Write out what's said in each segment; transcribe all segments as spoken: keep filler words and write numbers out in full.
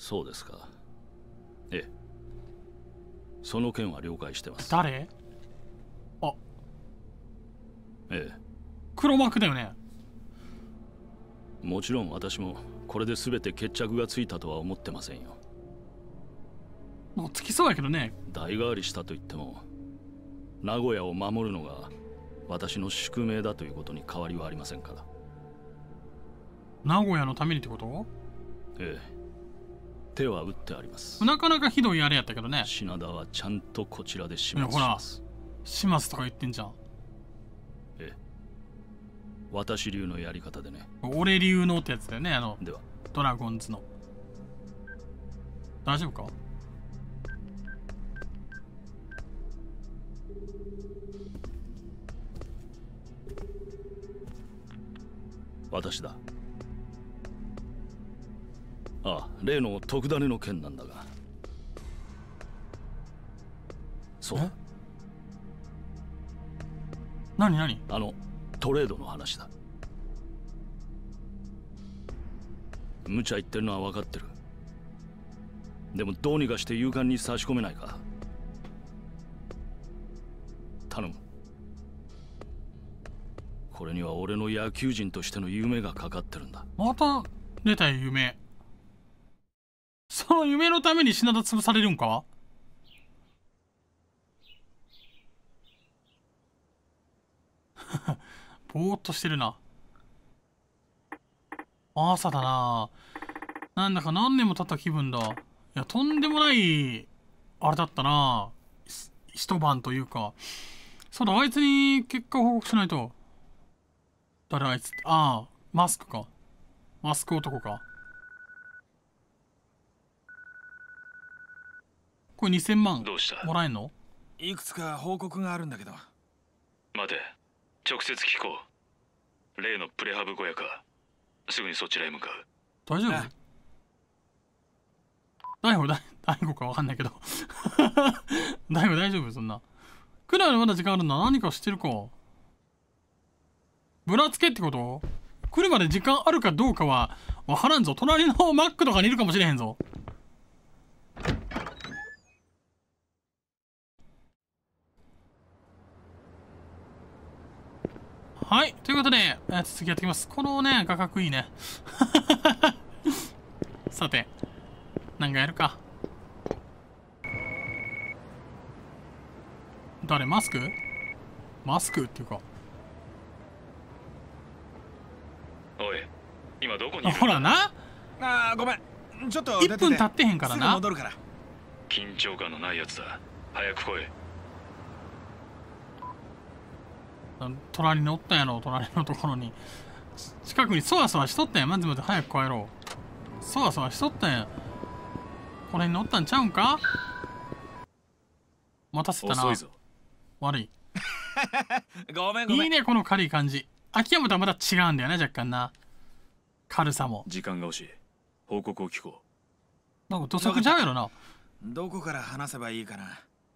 そうですか。ええ、その件は了解してます。 誰？あ、 ええ、 黒幕だよね。 もちろん私もこれで全て決着がついたとは思ってませんよ。 なんかつきそうやけどね。 代替わりしたと言っても名古屋を守るのが私の宿命だということに変わりはありませんから。 名古屋のためにってこと？ ええ、手は打ってあります。 なかなかひどいあれやったけどね。 品田はちゃんとこちらで始いやほら末します。 始末とか言ってんじゃん。 ええ、私流のやり方でね。 俺流のってやつだよね、あのではドラゴンズの。大丈夫か？ 私だ。ああ、例の特ダネの件なんだが。そうだ。 何何？ あのトレードの話だ。無茶言ってるのは分かってる。でもどうにかして勇敢に差し込めないか。頼む。これには俺の野球人としての夢がかかってるんだ。 また出たよ夢。その夢のために品田潰されるんか？ぼーっとしてるな。朝だな。なんだか何年も経った気分だ。いや、とんでもない、あれだったな。一晩というか。そうだ、あいつに結果を報告しないと。誰あいつって。ああ、マスクか。マスク男か。これにせんまんどうしたもらえんの？ いくつか報告があるんだけど。 待て、直接聞こう。例のプレハブ小屋か。すぐにそちらへ向かう。 大丈夫？大悟、大悟かわかんないけど。大悟大丈夫そんな。くらいまだ時間あるんだ。何か知ってるか。ぶらつけってこと？来るまで時間あるかどうかはわからんぞ。隣のマックとかにいるかもしれへんぞ。はい。ということで、えー続きやっていきます。このね、画角いいね。さて、何かやるか。誰？マスク？マスクっていうか。 おい、今どこにいあ、 る？ ほらな。 ああ、ごめん。ちょっといっぷん経ってへんからすぐな。 戻るから。 緊張感のないやつだ。早く来い。 隣におったんやろ、隣のところに。近くにそわそわしとったんや。まずまず早く帰ろう。そわそわしとったんや。この辺におったんちゃうんか？待たせたな。 遅いぞ。 悪い。 ごめんごめん。 いいね、この軽い感じ。秋山とはまた違うんだよね、若干な。軽さも。 時間が惜しい。報告を聞こなんか土足ちゃうやろな。 どこから話せばいいかな。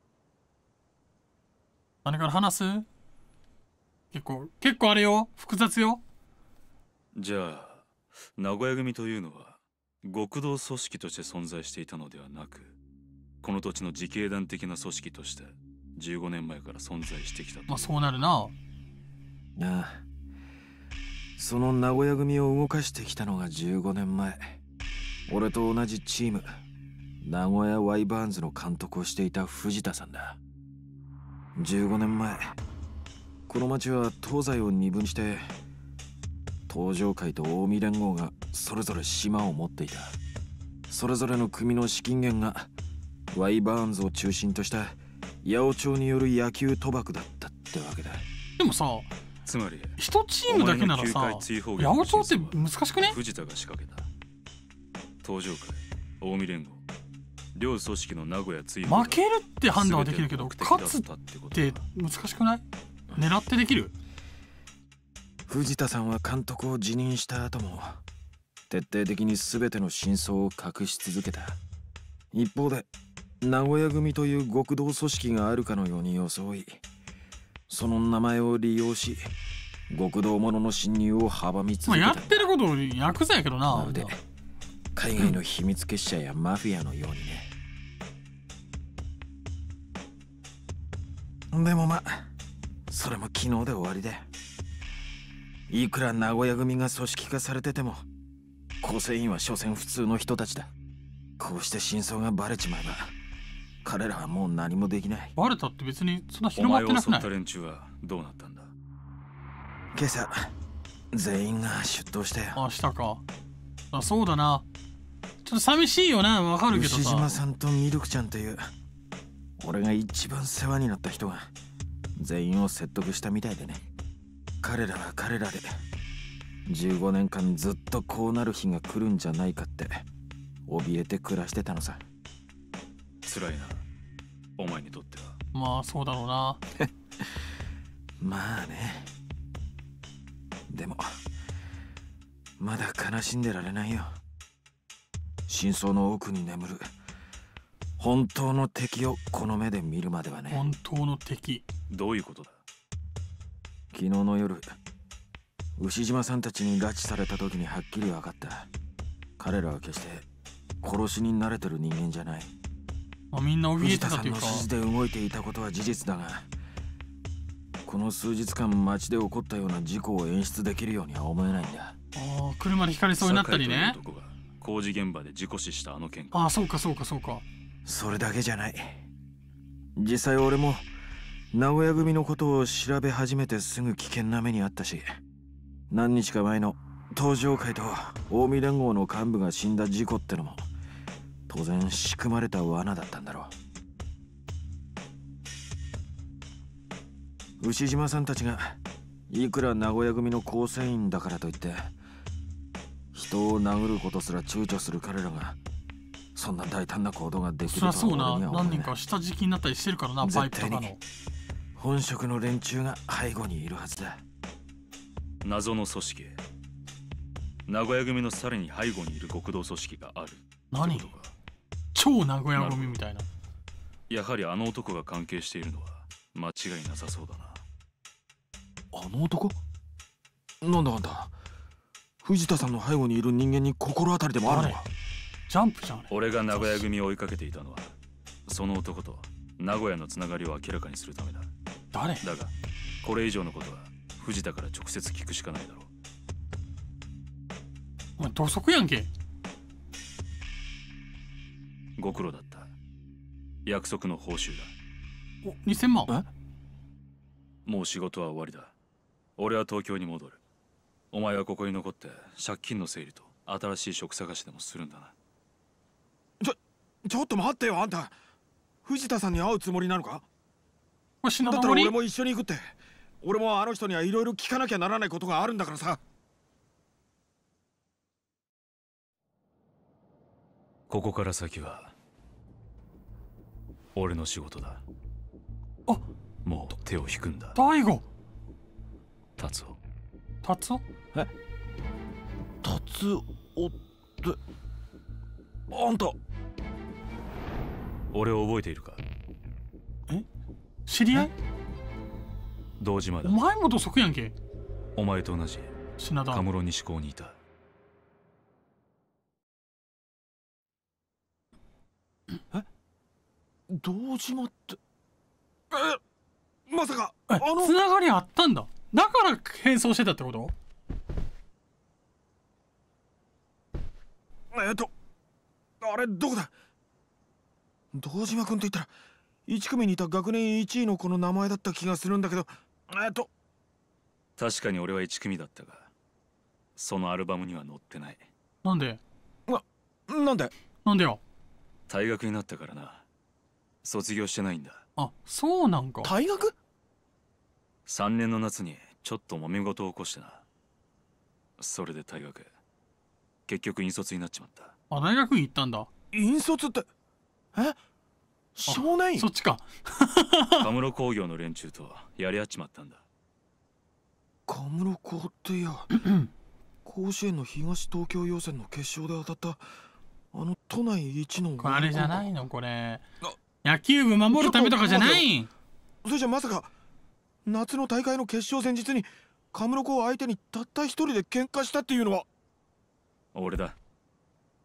何から話す？結構、結構あれよ。複雑よ。 う。じゃあ、名古屋組というのは極道組織として存在していたのではなく、この土地の自警団的な組織としてじゅうごねんまえから存在してきたという。 まあそうなるな。 ああ、その名古屋組を動かしてきたのがじゅうごねんまえ。俺と同じチーム、名古屋ワイバーンズの監督をしていた藤田さんだ。じゅうごねんまえ、この町は東西を二分して、東上会と近江連合がそれぞれ島を持っていた。それぞれの組の資金源がワイバーンズを中心とした八百長による野球賭博だったってわけだ。 でもさ、 つまり一チームだけならさ、八百長って難しくね？ 藤田が仕掛けた。東上会、近江連合、両組織の名古屋追放。 負けるって判断はできるけど、勝つって難しくない？狙ってできる？ 藤田さんは監督を辞任した後も徹底的に全ての真相を隠し続けた。一方で名古屋組という極道組織があるかのように装い、その名前を利用し極道者の侵入を阻み続けた。 まあやってることヤクザやけどな。 まるで海外の秘密結社やマフィアのようにね。でもまあそれも昨日で終わりで、いくら名古屋組が組織化されてても構成員は所詮普通の人たちだ。こうして真相がバレちまえば彼らはもう何もできない。 バレたって別にそんなお広ま前をってなくない？ 襲った連中はどうなったんだ？ 今朝全員が出頭したよ。 あ、したか。あ、そうだな。ちょっと寂しいよな、わかるけど牛島さ。 さんとミルクちゃんという俺が一番世話になった人が全員を説得したみたいでね。彼らは彼らでじゅうごねんかんずっとこうなる日が来るんじゃないかって怯えて暮らしてたのさ。 辛いな、お前にとっては。 まあそうだろうな。 まあね。でもまだ悲しんでられないよ。真相の奥に眠る本当の敵をこの目で見るまではね。 本当の敵。 どういうことだ？ 昨日の夜牛島さんたちに拉致された時にはっきり分かった。彼らは決して殺しに慣れてる人間じゃない。 まあ、みんな怯え藤田さんのてたというか。 指示で動いていたことは事実だが、この数日間街で起こったような事故を演出できるようには思えないんだ。 ああ、車でひかれそうになったりね。 酒井という男が工事現場で事故死したあの件か。 ああ、そうかそうかそうか。 それだけじゃない。実際俺も名古屋組のことを調べ始めてすぐ危険な目にあったし、何日か前の東上会と近江連合の幹部が死んだ事故ってのも当然仕組まれた罠だったんだろう。牛島さんたちがいくら名古屋組の構成員だからといって人を殴ることすら躊躇する彼らがそんな大胆な行動ができるとはそりゃそうな。 俺には思えない。 何人か下敷きになったりしてるからな、パイプとかの。 絶対に本職の連中が背後にいるはずだ。 謎の組織。名古屋組のさらに背後にいる極道組織がある。 何？ ってことか。 超名古屋組みたいな。 やはりあの男が関係しているのは間違いなさそうだな。 あの男？なんだあんた、藤田さんの背後にいる人間に心当たりでもあるのか？ ジャンプじゃん。 俺が名古屋組を追いかけていたのはその男と名古屋のつながりを明らかにするためだ。 誰？ だがこれ以上のことは藤田から直接聞くしかないだろう。 お前土足やんけ。 ご苦労だった。約束の報酬だ。 お、にせんまん。 え？ もう仕事は終わりだ。俺は東京に戻る。お前はここに残って借金の整理と新しい職探しでもするんだな。 ちょちょっと待ってよ、あんた藤田さんに会うつもりなのか？ これ死だなだもり？ ったら俺も一緒に行くって。俺もあの人にはいろいろ聞かなきゃならないことがあるんだからさ。 ここから先は俺の仕事だ。 あ、 もう手を引くんだ。 大悟。 達夫。 達夫？ え？達夫ってあんた。 俺を覚えているか？ え？知り合い？ 堂島だお。前も土足やんけ。 お前と同じ品田。 カムロ西高にいた。 え？堂島って。 え、まさかえ、 あのつながりあったんだ。だから変装してたってこと？ えっとあれどこだ？堂島君と言ったらいち組にいた学年いちいの子の名前だった気がするんだけど、えっと確かに俺はいち組だったがそのアルバムには載ってない。 なんで？ なんで？ なんでよ。 退学になったからな。卒業してないんだ。 あ、そうなんか。 退学？ さんねんの夏にちょっと揉め事を起こしてな。それで退学。結局引率になっちまった。 あ、大学院行ったんだ。 引率ってえ？少年院？ そっちか。 カムロ工業の連中とやり合っちまったんだ。 カムロ高っていや甲子園の東東京予選の決勝で当たったあの都内一の。 これあれじゃないのこれ。 あ、 野球部守るためとかじゃないん？ それじゃまさか夏の大会の決勝前日にカムロ高相手にたった一人で喧嘩したっていうのは？ 俺だ。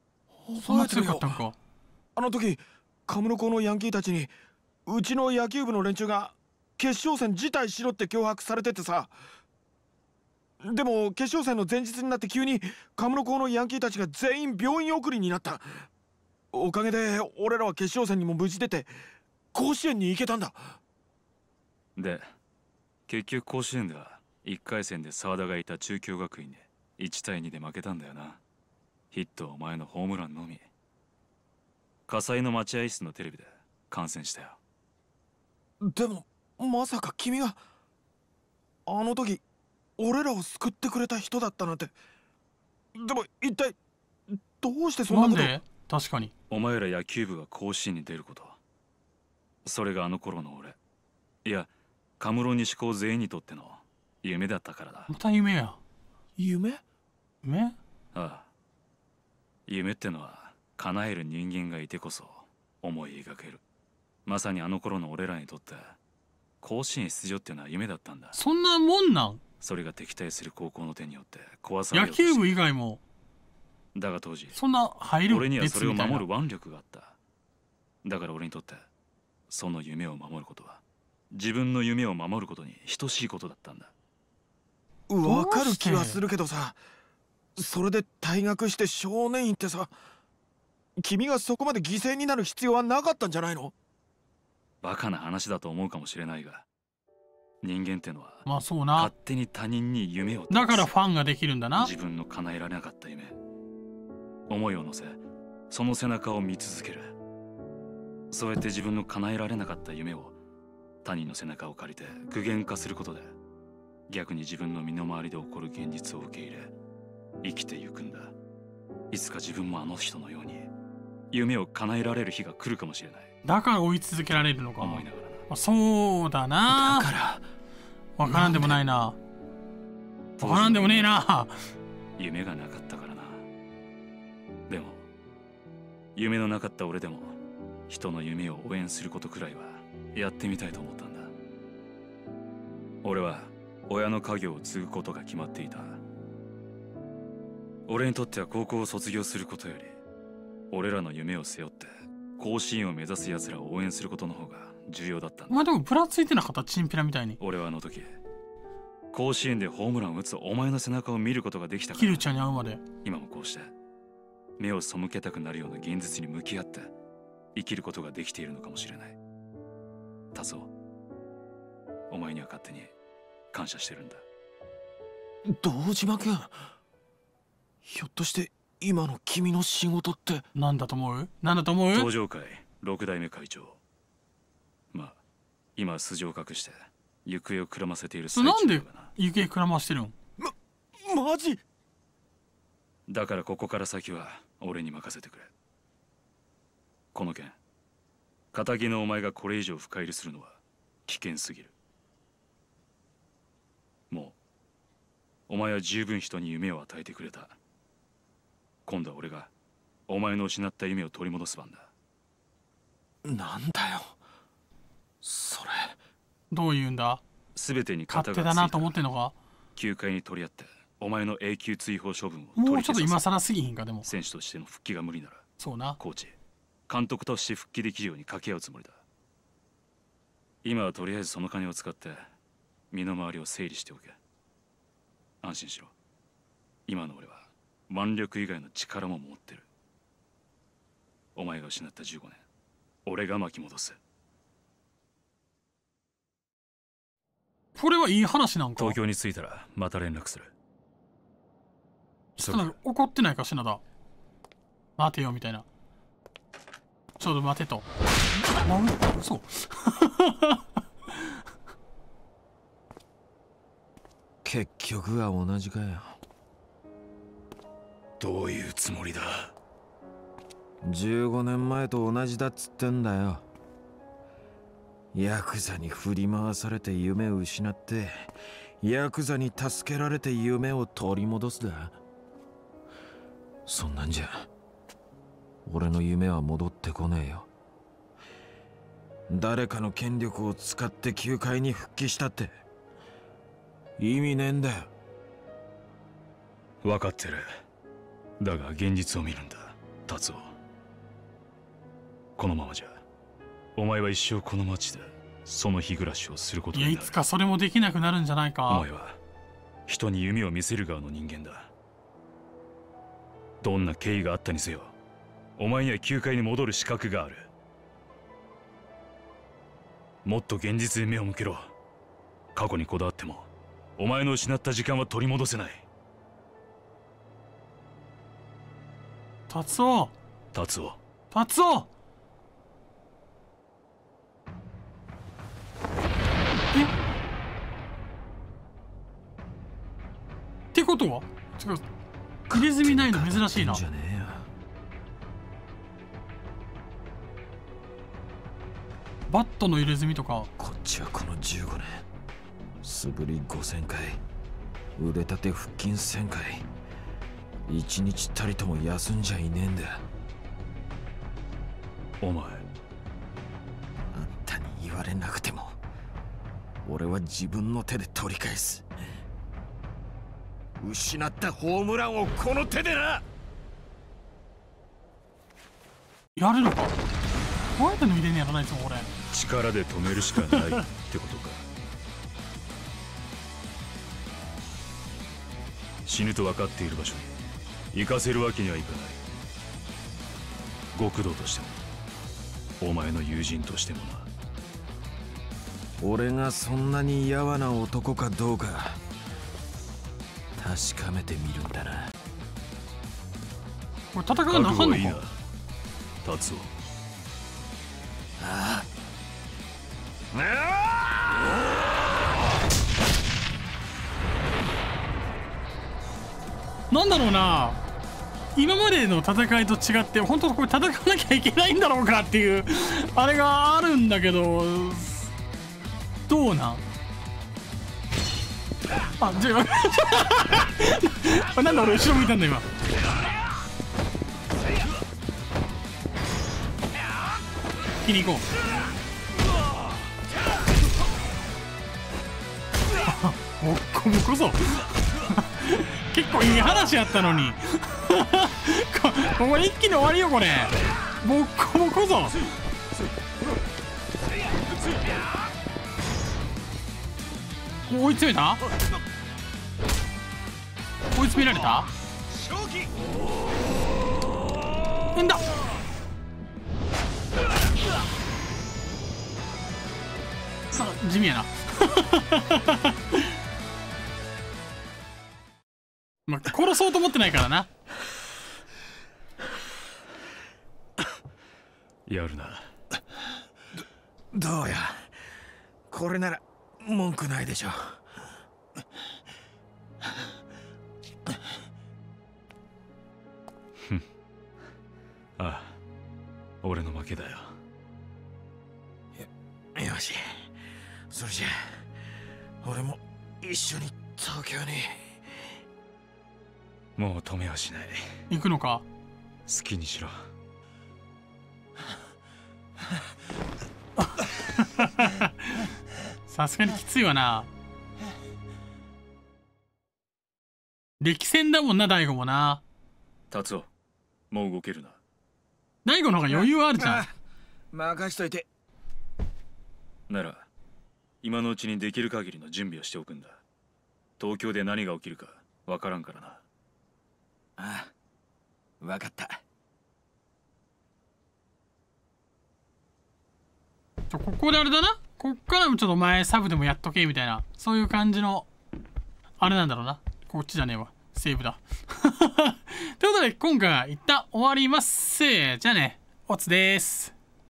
そんな強覚えてるよ。 かったんか。 あの時カムロ校のヤンキーたちにうちの野球部の連中が決勝戦辞退しろって脅迫されててさ。でも決勝戦の前日になって急にカムロ校のヤンキーたちが全員病院送りになった。おかげで俺らは決勝戦にも無事出て甲子園に行けたんだ。 で結局甲子園ではいっかい戦で澤田がいた中京学院でいちたいにで負けたんだよな。ヒットはお前のホームランのみ。火災の待合室のテレビで観戦したよ。 でもまさか君があの時俺らを救ってくれた人だったなんて。でも一体どうしてそんなこと。 なんで？確かに。 お前ら野球部が甲子園に出ること、それがあの頃の俺、いやカムロ西高全員にとっての夢だったからだ。 また夢や。 夢？ 夢？ ああ、夢ってのは叶える人間がいてこそ思い描ける。まさにあの頃の俺らにとって甲子園出場っていうのは夢だったんだ。 そんなもんなん？ それが敵対する高校の手によって壊されよ野うとして球部以外もだが当時そんな入る俺にはそれを列みたいな。 守る腕力があった。だから俺にとってその夢を守ることは自分の夢を守ることに等しいことだったんだ。 わかる気はするけどさ、それで退学して少年院ってさ、君がそこまで犠牲になる必要はなかったんじゃないの？ バカな話だと思うかもしれないが、人間ってのはまあそうな勝。手に他人に夢をだからファンンができるんだな。 自分の叶えられなかった夢、思いを乗せその背中を見続ける。そうやって自分の叶えられなかった夢を他人の背中を借りて具現化することで、逆に自分の身の回りで起こる現実を受け入れ生きてゆくんだ。いつか自分もあの人のように夢を叶えられる日が来るかもしれない。 だから追い続けられるのか。 思いながらな。 まあそうだな。 だからわからんでもないな。わからんでもねえな。 夢がなかったからな。でも夢のなかった俺でも人の夢を応援することくらいはやってみたいと思ったんだ。俺は親の家業を継ぐことが決まっていた。俺にとっては高校を卒業することより俺らの夢を背負って甲子園を目指す奴らを応援することの方が重要だったんだ。 お前でもぶらついてなかった？チンピラみたいに。 俺はあの時甲子園でホームランを打つお前の背中を見ることができたから、 キルちゃんに会うまで。 今もこうして目を背けたくなるような現実に向き合って生きることができているのかもしれない。タゾ、お前には勝手に感謝してるんだ。 堂島君、ひょっとして今の君の仕事ってなんだと思う？なんだと思う？ 登場会ろく代目会長。まあ今は素性を隠して行方をくらませている最なんで中だがな。 行方くらましてるん？ マジ？ だからここから先は俺に任せてくれ。この件仇のお前がこれ以上深入りするのは危険すぎる。もうお前は十分人に夢を与えてくれた。今度は俺がお前の失った夢を取り戻す番だ。 なんだよそれ。 どういうんだ？ 全てに勝型がついた手だなと思ってんのか？ 球界に取り合ってお前の永久追放処分を取りもうちょっと今消させ、 更すぎひんか。でも選手としての復帰が無理ならそうな。 コーチ監督として復帰できるように掛け合うつもりだ。今はとりあえずその金を使って身の回りを整理しておけ。安心しろ。今の俺は腕力以外の力も持ってる。お前が失ったじゅうごねん、俺が巻き戻す。 これはいい話なんか？ 東京に着いたらまた連絡する。 そんな怒ってないか品田。待てよみたいな。ちょっと待てと。なん嘘結局は同じかよ。 どういうつもりだ？ じゅうごねんまえと同じだっつってんだよ。ヤクザに振り回されて夢を失って、ヤクザに助けられて夢を取り戻すだ。そんなんじゃ俺の夢は戻ってこねえよ。誰かの権力を使って球界に復帰したって意味ねえんだよ。 分かってる。だが現実を見るんだ。 達夫、このままじゃお前は一生この町でその日暮らしをすることになる。 いや、いつかそれもできなくなるんじゃないか。 お前は人に夢を見せる側の人間だ。どんな経緯があったにせよ、お前には球界に戻る資格がある。もっと現実に目を向けろ。過去にこだわってもお前の失った時間は取り戻せない。 達夫、 達夫、 達夫、えってことは違う、入れ墨ないの珍しいな。 じゃねえよ。 バットの入れ墨とか。 こっちはこのじゅうごねん素振りごせんかい、腕立て腹筋せんかい、一日たりとも休んじゃいねえんだ。 お前、 あんたに言われなくても俺は自分の手で取り返す。失ったホームランをこの手でな。 やるのか。どうやって抜いてんねやろないつも俺。 力で止めるしかないってことか。死ぬと分かっている場所に行かせるわけにはいかない。極道としてもお前の友人としてもな。 俺がそんなにやわな男かどうか確かめてみるんだな。 これ戦うのあかんのいいな、 か。 達夫。 あなんだろうな、今までの戦いと違って本当これ戦わなきゃいけないんだろうかっていうあれがあるんだけど、どうなん。あ、じゃあなんで俺後ろ向いたんだ今。気に行こう。ボッコボコぞ結構いい話やったのにここれ一気に終わりよこれ。ボッコボコぞ。追い詰めた、追い詰められた。んださあ地味やなまあ、殺そうと思ってないからな。 やるな。 どうや、これなら文句ないでしょ。 ああ、俺の負けだよ。 よ, よし、それじゃあ俺も一緒に東京に。 もう止めはしない。 行くのか。 好きにしろ。 さすがにきついわな。歴戦だもんな大悟もな。 達夫、もう動けるな。 大悟の方が余裕あるじゃん。 任しといて。 なら今のうちにできる限りの準備をしておくんだ。東京で何が起きるかわからんからな。 ああ、分かった。 ちょここであれだな、こっからもちょっと前サブでもやっとけみたいな、そういう感じのあれなんだろうな。こっちじゃねえわ、セーブだということで今回は一旦終わります。じゃあね、おつです。